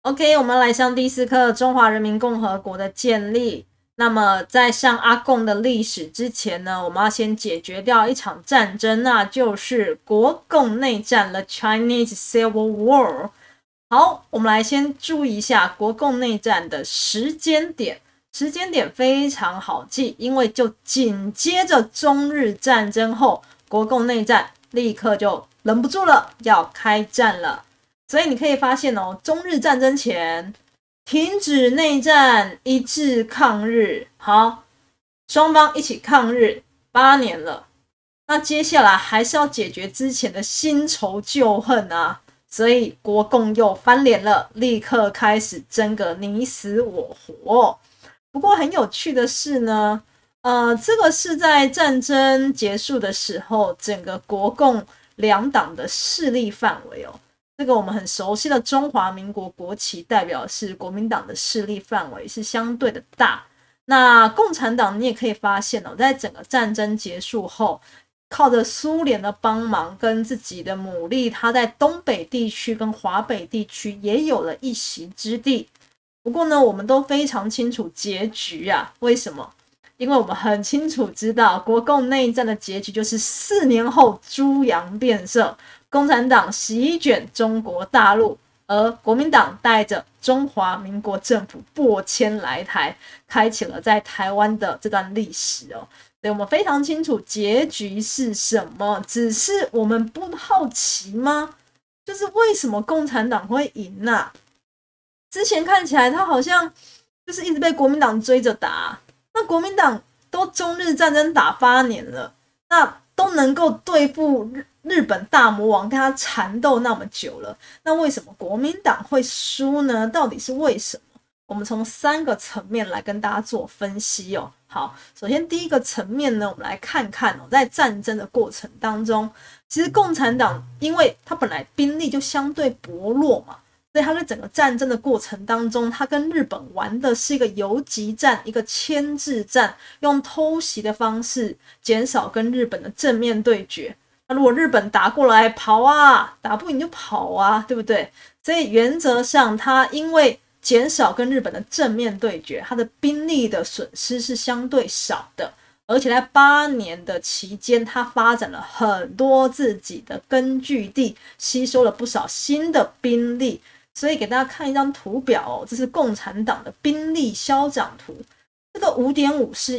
OK，我们来上第4课中华人民共和国的建立。那么在上阿共的历史之前呢，我们要先解决掉一场战争，那就是国共内战 The Chinese Civil War。好，我们来先注意一下国共内战的时间点。时间点非常好记，因为就紧接着中日战争后，国共内战立刻就忍不住了，要开战了。所以你可以发现哦，中日战争前停止内战，一致抗日。好，双方一起抗日8年了。那接下来还是要解决之前的新仇旧恨啊，所以国共又翻脸了，立刻开始争个你死我活。不过很有趣的是呢，这个是在战争结束的时候，整个国共两党的势力范围哦。这个我们很熟悉的中华民国国旗代表是国民党的势力范围是相对的大。那共产党你也可以发现哦，在整个战争结束后，靠着苏联的帮忙跟自己的努力，他在东北地区跟华北地区也有了一席之地。不过呢，我们都非常清楚结局啊。为什么？因为我们很清楚知道国共内战的结局就是4年后猪羊变色，共产党席卷中国大陆，而国民党带着中华民国政府拨迁来台，开启了在台湾的这段历史哦。所以我们非常清楚结局是什么，只是我们不好奇吗？就是为什么共产党会赢啊？之前看起来他好像就是一直被国民党追着打，那国民党都中日战争打8年了，那都能够对付日本大魔王，跟他缠斗那么久了，那为什么国民党会输呢？到底是为什么？我们从3个层面来跟大家做分析哦。好，首先第一个层面呢，我们来看看哦，在战争的过程当中，其实共产党因为他本来兵力就相对薄弱嘛，所以他在整个战争的过程当中，他跟日本玩的是一个游击战，一个牵制战，用偷袭的方式减少跟日本的正面对决。那如果日本打过来，跑啊，打不赢就跑啊，对不对？所以原则上，他因为减少跟日本的正面对决，他的兵力的损失是相对少的。而且在8年的期间，他发展了很多自己的根据地，吸收了不少新的兵力。所以给大家看一张图表哦，这是共产党的兵力消长图。这个 5.5 是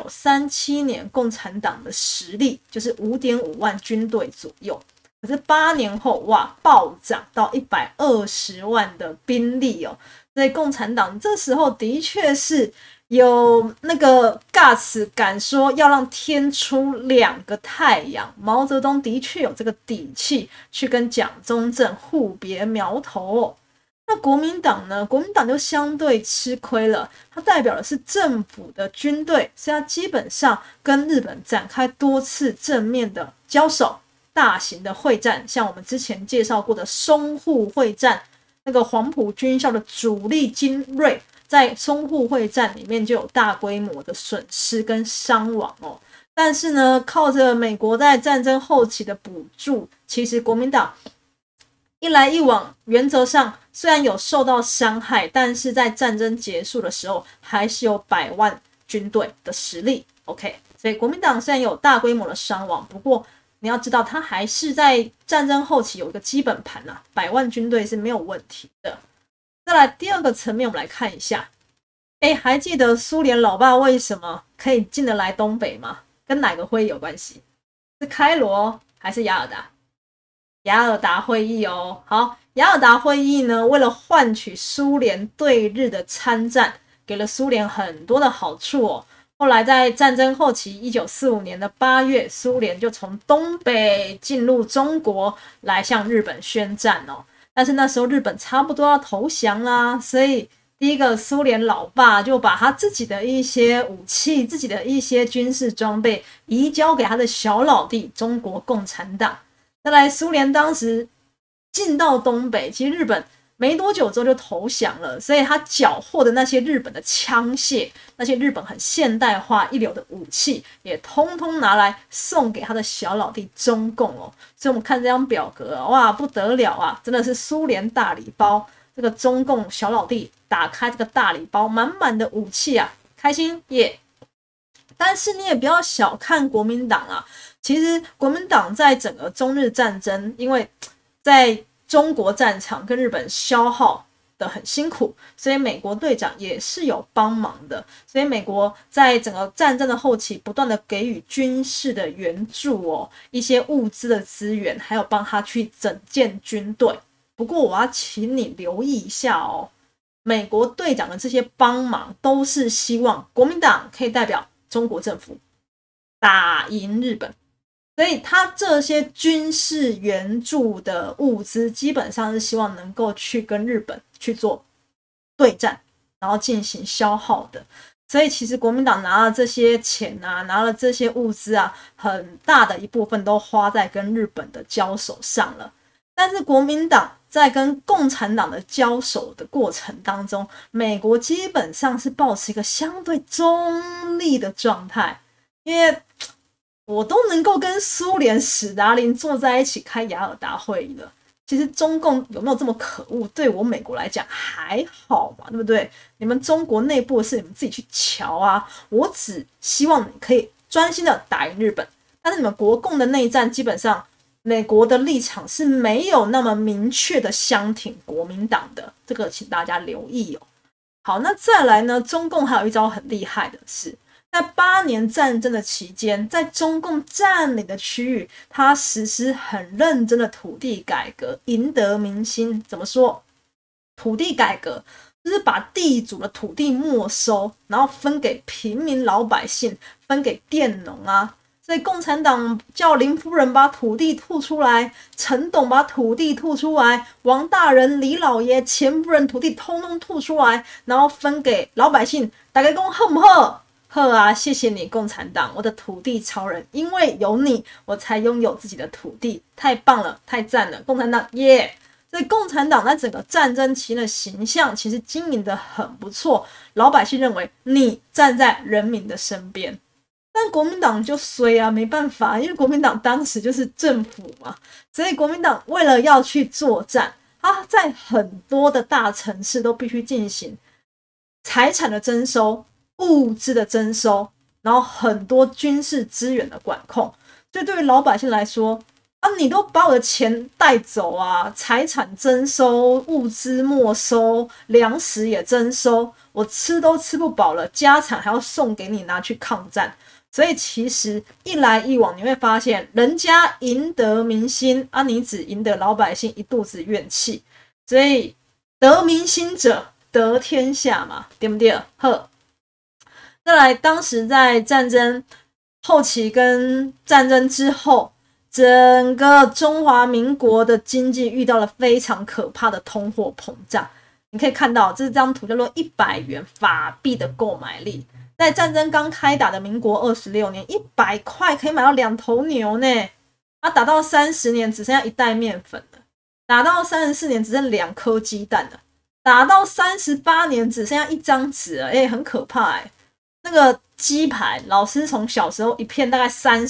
1937年共产党的实力，就是 5.5 万军队左右。可是8年后，哇，暴涨到120万的兵力哦。所以共产党这时候的确是有那个 guts 敢说要让天出2个太阳，毛泽东的确有这个底气去跟蒋中正互别苗头哦。那国民党呢？国民党就相对吃亏了，它代表的是政府的军队，所以它基本上跟日本展开多次正面的交手，大型的会战，像我们之前介绍过的淞沪会战，那个黄埔军校的主力精锐，在淞沪会战里面就有大规模的损失跟伤亡哦。但是呢，靠着美国在战争后期的补助，其实国民党一来一往，原则上虽然有受到伤害，但是在战争结束的时候，还是有100万军队的实力。OK， 所以国民党虽然有大规模的伤亡，不过你要知道，它还是在战争后期有一个基本盘啊，100万军队是没有问题的。再来第2个层面，我们来看一下，还记得苏联老爸为什么可以进得来东北吗？跟哪个会议有关系？是开罗还是雅尔达？雅尔达会议哦。好，雅尔达会议呢，为了换取苏联对日的参战，给了苏联很多的好处哦。后来在战争后期1945年的8月，苏联就从东北进入中国来向日本宣战哦。但是那时候日本差不多要投降啦，所以第一个苏联老爸就把他自己的一些武器、自己的一些军事装备移交给他的小老弟中国共产党。再来，苏联当时进到东北，其实日本没多久之后就投降了，所以他缴获的那些日本的枪械，那些日本很现代化一流的武器，也通通拿来送给他的小老弟中共哦。所以我们看这张表格，哇，不得了啊，真的是苏联大礼包。 这个中共小老弟打开这个大礼包，满满的武器啊，开心耶！但是你也不要小看国民党啊，其实国民党在整个中日战争，因为在中国战场跟日本消耗的很辛苦，所以美国队长也是有帮忙的。所以美国在整个战争的后期，不断的给予军事的援助哦，一些物资的资源，还有帮他去整建军队。不过我要请你留意一下哦，美国队长的这些帮忙，都是希望国民党可以代表中国政府打赢日本。所以他这些军事援助的物资基本上是希望能够去跟日本去做对战，然后进行消耗的。所以其实国民党拿了这些钱啊，拿了这些物资啊，很大的一部分都花在跟日本的交手上了。但是国民党在跟共产党的交手的过程当中，美国基本上是保持一个相对中立的状态，因为我都能够跟苏联史达林坐在一起开雅尔达会议了，其实中共有没有这么可恶，对我美国来讲还好嘛，对不对？你们中国内部的事你们自己去瞧啊，我只希望你可以专心的打赢日本。但是你们国共的内战，基本上美国的立场是没有那么明确的相挺国民党的，这个请大家留意哦。好，那再来呢，中共还有一招很厉害的是，在8年战争的期间，在中共占领的区域，他实施很认真的土地改革，赢得民心。怎么说？土地改革就是把地主的土地没收，然后分给平民老百姓，分给佃农啊。所以共产党叫林夫人把土地吐出来，陈董把土地吐出来，王大人、李老爷、钱夫人土地通通吐出来，然后分给老百姓。大家说好不好？好啊，谢谢你共产党，我的土地超人，因为有你，我才拥有自己的土地，太棒了，太赞了，共产党耶！所以共产党在整个战争期的形象其实经营的很不错，老百姓认为你站在人民的身边。但国民党就衰啊，没办法，因为国民党当时就是政府嘛，所以国民党为了要去作战，他在很多的大城市都必须进行财产的征收、物资的征收，然后很多军事资源的管控。所以对于老百姓来说啊，你都把我的钱带走啊，财产征收、物资没收、粮食也征收，我吃都吃不饱了，家产还要送给你拿去抗战。所以其实一来一往，你会发现人家赢得民心啊，你只赢得老百姓一肚子怨气。所以得民心者得天下嘛，对不对？呵，再来，当时在战争后期跟战争之后，整个中华民国的经济遇到了非常可怕的通货膨胀。你可以看到，这张图叫做100元法币的购买力。在战争刚开打的民国26年，100块可以买到2头牛呢。打到30年只剩下1袋面粉了，打到34年只剩2颗鸡蛋了，打到38年只剩下1张纸了，很可怕那个鸡排，老师从小时候一片大概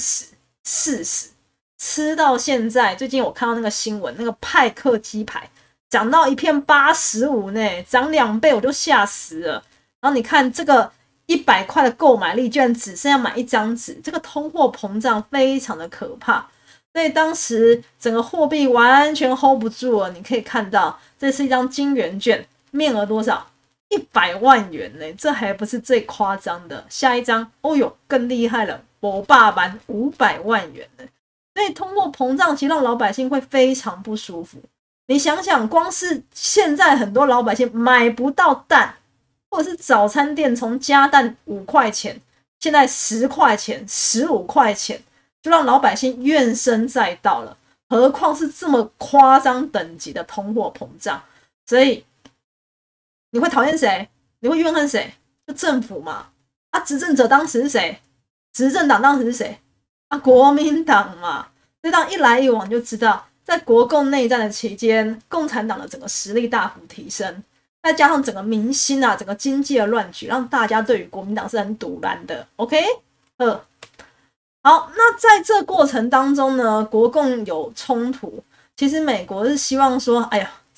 30、40，吃到现在，最近我看到那个新闻，那个派克鸡排涨到一片85呢，涨2倍，我就吓死了。然后你看这个100块的购买力居然只剩下买1张纸，这个通货膨胀非常的可怕，所以当时整个货币完全 hold 不住了。你可以看到，这是一张金元券，面额多少？100万元呢，这还不是最夸张的。下一张，哦哟，更厉害了，我爸版500万元呢。所以通货膨胀其实让老百姓会非常不舒服。你想想，光是现在很多老百姓买不到蛋。或者是早餐店从加蛋5块钱，现在10块钱、15块钱，就让老百姓怨声载道了。何况是这么夸张等级的通货膨胀，所以你会讨厌谁？你会怨恨谁？就政府嘛。执政者当时是谁？执政党当时是谁？国民党嘛。所以当一来一往就知道，在国共内战的期间，共产党的整个实力大幅提升。再加上整个民心啊，整个经济的乱局，让大家对于国民党是很堵拦的。OK， 好，那在这过程当中呢，国共有冲突。其实美国是希望说，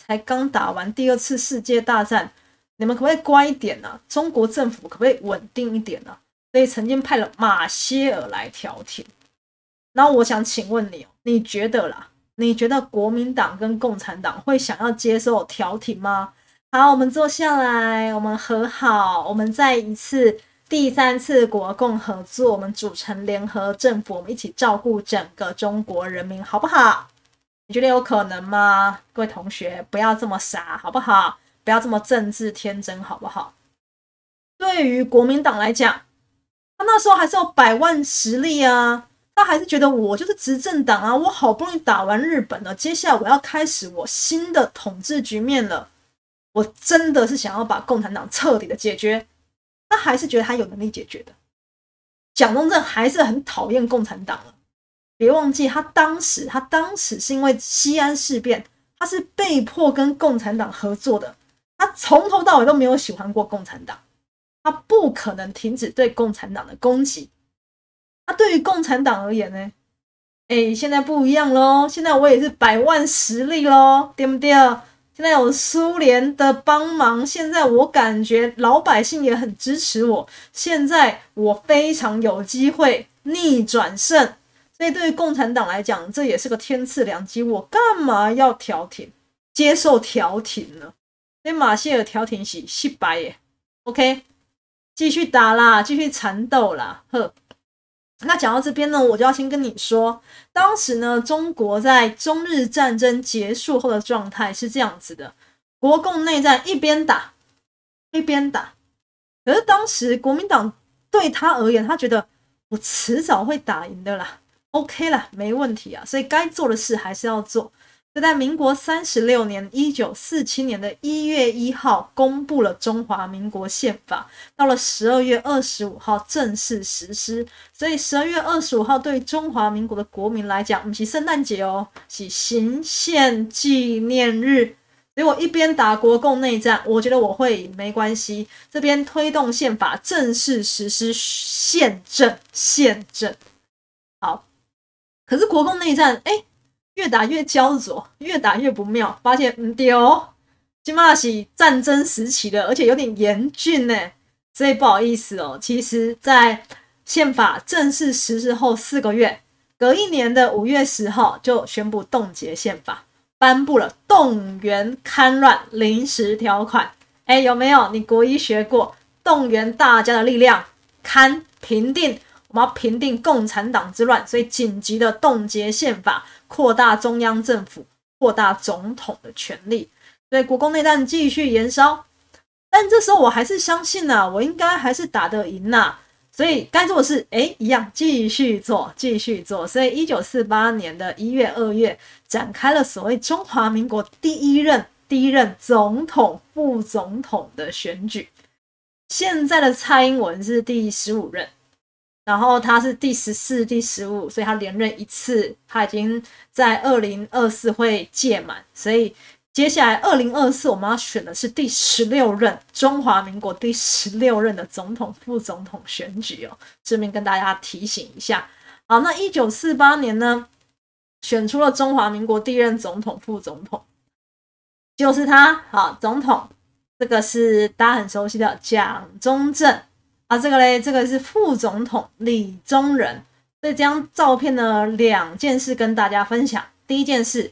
才刚打完第2次世界大战，你们可不可以乖一点啊？中国政府可不可以稳定一点啊？所以曾经派了马歇尔来调停。然后我想请问你，你觉得国民党跟共产党会想要接受调停吗？好，我们坐下来，我们和好，我们再一次第3次国共合作，我们组成联合政府，我们一起照顾整个中国人民，好不好？你觉得有可能吗？各位同学，不要这么傻，好不好？不要这么政治天真，好不好？对于国民党来讲，他那时候还是有100万实力啊，他还是觉得我就是执政党啊，我好不容易打完日本了，接下来我要开始我新的统治局面了，我真的是想要把共产党彻底的解决，他还是觉得他有能力解决的。蒋中正还是很讨厌共产党了，别忘记他当时是因为西安事变，他是被迫跟共产党合作的，他从头到尾都没有喜欢过共产党，他不可能停止对共产党的攻击。那对于共产党而言呢？现在不一样咯，现在我也是100万实力咯，对不对？现在有苏联的帮忙，现在我感觉老百姓也很支持我，现在我非常有机会逆转胜。所以对于共产党来讲，这也是个天赐良机，我干嘛要调停？接受调停呢？所以马歇尔调停是失败耶 ，OK， 继续打啦，继续缠斗啦，呵。那讲到这边呢，我就要先跟你说，当时呢，中国在中日战争结束后的状态是这样子的：国共内战一边打一边打。可是当时国民党对他而言，他觉得我迟早会打赢的啦 ，OK 啦，没问题啊。所以该做的事还是要做。就在民国36年1947年的1月1号公布了中华民国宪法，到了12月25号正式实施。所以12月25号对中华民国的国民来讲，不是圣诞节哦，是行宪纪念日。所以我一边打国共内战，我觉得我会赢，没关系。这边推动宪法正式实施宪政。好，可是国共内战，越打越焦灼，越打越不妙，发现不对哦，现在是战争时期了，而且有点严峻呢。所以不好意思哦，其实在宪法正式实施后4个月，隔一年的5月10号就宣布冻结宪法，颁布了动员戡乱临时条款。有没有？你国一学过，动员大家的力量，戡平定。我们要平定共产党之乱，所以紧急的冻结宪法，扩大中央政府，扩大总统的权力，所以国共内战继续延烧。但这时候我还是相信啊，我应该还是打得赢啊，所以该做的事，一样继续做。所以1948年的1月、2月展开了所谓中华民国第一任总统、副总统的选举。现在的蔡英文是第15任。然后他是第14、第15，所以他连任1次，他已经在2024会届满，所以接下来2024我们要选的是第16任中华民国第16任的总统、副总统选举哦，顺便跟大家提醒一下。好，那1948年呢，选出了中华民国第一任总统、副总统，就是他。好，总统这个是大家很熟悉的蒋中正。这个嘞，这个是副总统李宗仁。所以这张照片呢，2件事跟大家分享。第一件事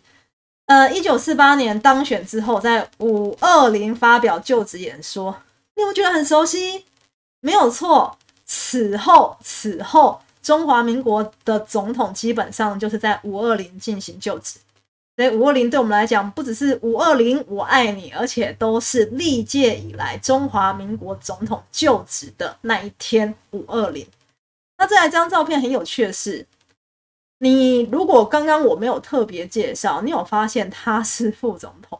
，1948年当选之后，在520发表就职演说，你有没有觉得很熟悉？没有错，此后中华民国的总统基本上就是在520进行就职。所以520对我们来讲，不只是520我爱你，而且都是历届以来中华民国总统就职的那一天520。那再来这张照片很有趣的是，你如果刚刚我没有特别介绍，你有发现他是副总统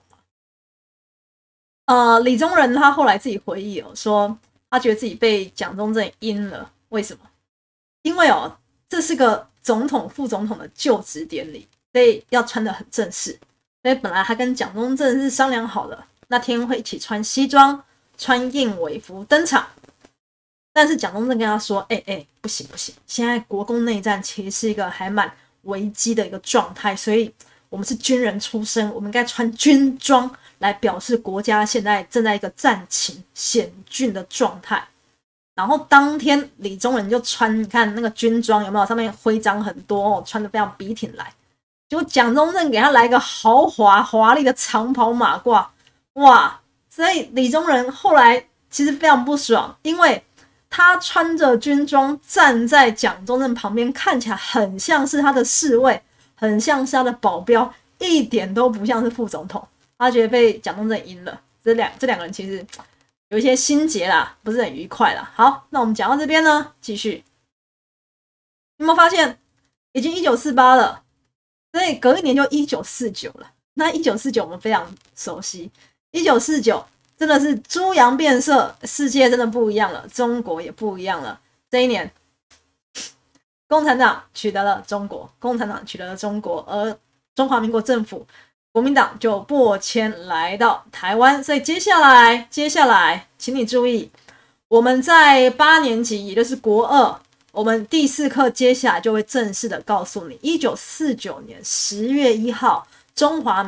吗？李宗仁他后来自己回忆说他觉得自己被蒋中正阴了。为什么？因为这是个总统、副总统的就职典礼。所以要穿得很正式，所以本来他跟蒋中正是商量好了，那天会一起穿西装、穿燕尾服登场。但是蒋中正跟他说：“不行，现在国共内战其实是一个还蛮危机的一个状态，所以我们是军人出身，我们应该穿军装来表示国家现在正在一个战情险峻的状态。然后当天李宗仁就穿，你看那个军装有没有？上面徽章很多穿得非常笔挺来。结果蒋中正给他来一个豪华华丽的长袍马褂，哇！所以李宗仁后来其实非常不爽，因为他穿着军装站在蒋中正旁边，看起来很像是他的侍卫，很像是他的保镖，一点都不像是副总统。他觉得被蒋中正赢了，这两个人其实有一些心结啦，不是很愉快啦。好，那我们讲到这边呢，继续。有没有发现已经1948了？所以隔一年就1949了。那1949我们非常熟悉，1949真的是猪羊变色，世界真的不一样了，中国也不一样了。这一年，共产党取得了中国，而中华民国政府国民党就拨迁来到台湾。所以接下来，请你注意，我们在8年级，也就是国2。我们第4课接下来就会正式的告诉你，1949年10月1号，中华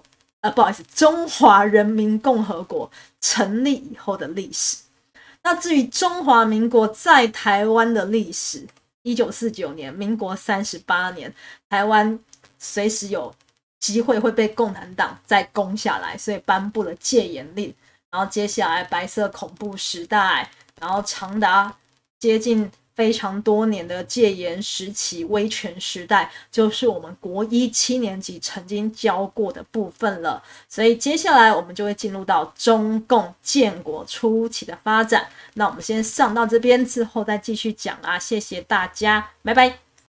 人民共和国成立以后的历史。那至于中华民国在台湾的历史，1949年，民国38年，台湾随时有机会会被共产党再攻下来，所以颁布了戒严令。然后接下来白色恐怖时代，然后长达接近非常多年的戒严时期、威权时代，就是我们国1 7年级曾经教过的部分了。所以接下来我们就会进入到中共建国初期的发展。那我们先上到这边，之后再继续讲啊。谢谢大家，拜拜。